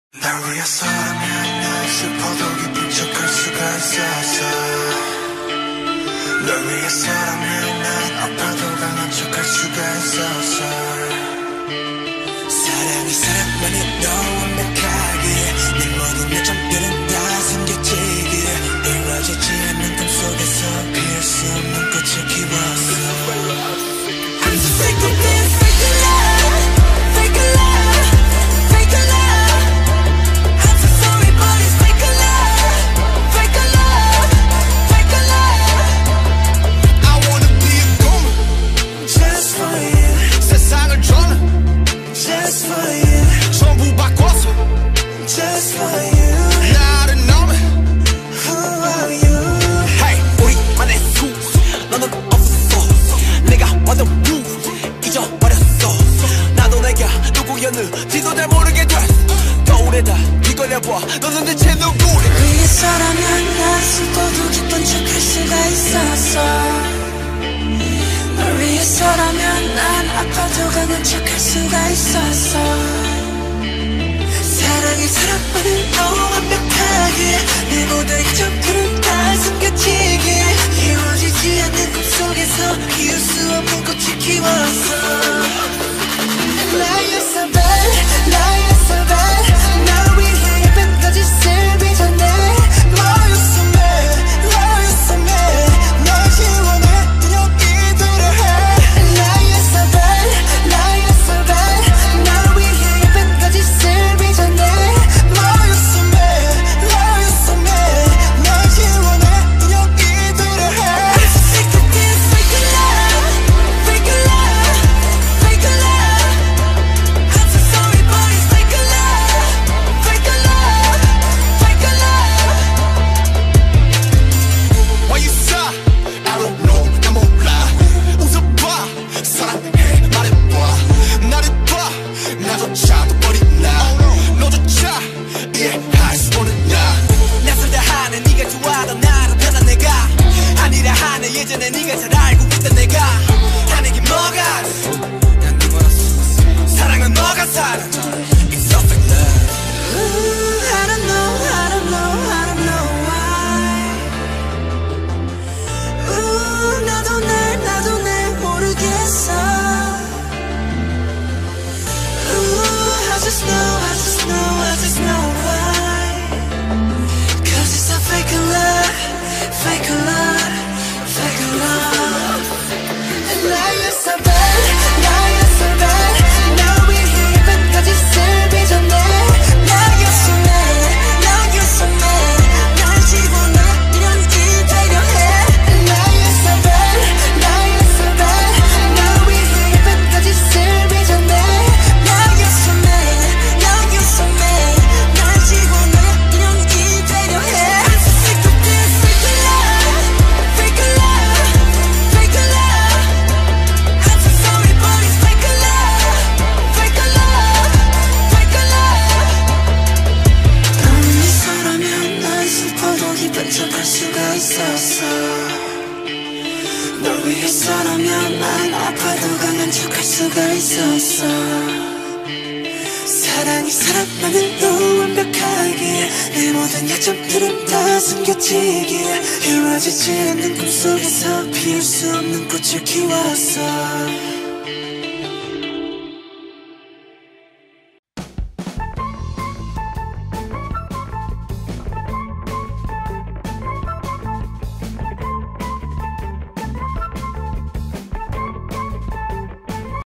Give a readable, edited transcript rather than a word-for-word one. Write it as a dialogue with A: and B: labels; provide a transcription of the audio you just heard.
A: 날 위해서라면 난 슬퍼도 기쁜 척할 수가 있었어. 널 위해서라면 난 아파도 강한 척할 수가 있었어. 사랑이 사랑만이 너무 완벽하게 내 모든 내 점들은 다 숨겨지기에 이루어지지 않는 꿈속에서 피울 수 없는 꽃을 키웠어. I'm so sick of this fake love, fake love, fake love. I'm so sorry but it's fake love, fake love, fake love. I wanna be a woman just for you. 세상을 저는 just for you. 전부 바꿔서 just for you. 나를 너무 who are you?
B: Hey 우리만의 수 너는 없어. 내가 완전 루 잊어버렸어. 나도 내가 누구였는지도 잘 모르게 됐어. 거울에다 뒤걸려봐 너는 대체 누구래.
C: 위해서라면 난 슬퍼도 기쁜 척할 수가 있었어. 널 위해서라면 난 아파도 강한 척할 수가 있었어. 사랑이 사랑만을 너무 완벽하게 내 모든 점들은 다 숨겨지게 이루어지지 않는 꿈속에서 피울 수 없는 꽃을 키웠어. Lie is so bad, lie is so bad. 날 위해 예쁜까지 슬비 전에 Lie is so mad, lie is so mad. 널 지워냈던 여기들을 해. Lie is so bad, lie is so bad. 날 위해 예쁜까지 슬비 전에 Lie is so mad, lie is so mad. 널 지워냈던 여기들을 해. I'm so sick of this fake love, fake love, fake love. I'm so sorry but it's fake love, fake love, fake love.
B: Why you sigh? I don't know 난 몰라. 웃어봐 사랑해 말해봐. 나를 봐 나조차도 버린 나 너조차 이해할 수 없는 나. 낯설다 하네 네가 좋아하던 나를 변한 내가 아니라 하네 예전에 네가 잘 알고 있던 내가 하는 게 뭐가 난네 몰랐어. 사랑은 너가 사랑 It's so fake love.
C: Ooh, I don't know, I don't know, I don't know why. Ooh, 나도 날 모르겠어. Ooh, I just know why. 'Cause it's a fake love, fake love, fake love. And lie is so bad, lie is so bad. 날 위해 예쁜까지 슬비 전에 Lie is so mad, lie is so mad. 날 집어넣으면 이대로 해. Lie is so bad, lie is so bad. 날 위해 예쁜까지 슬비 전에 Lie is so mad, lie is so mad. 날 집어넣으면 이대로 해. I'm so sick of this fake love, fake love, fake love. I'm so sorry but it's fake love, fake love, fake love. 널 위해서라면 난 슬퍼도 기쁜 척할 수가 있었어. 널 위해서라면 난 아파도 강한 척할 수가 있었어. 사랑이 사랑만을 너무 완벽하게 내 모든 약점들은 다 숨겨지기에 이루어지지 않는 꿈속에서 피울 수 없는 꽃을 키웠어.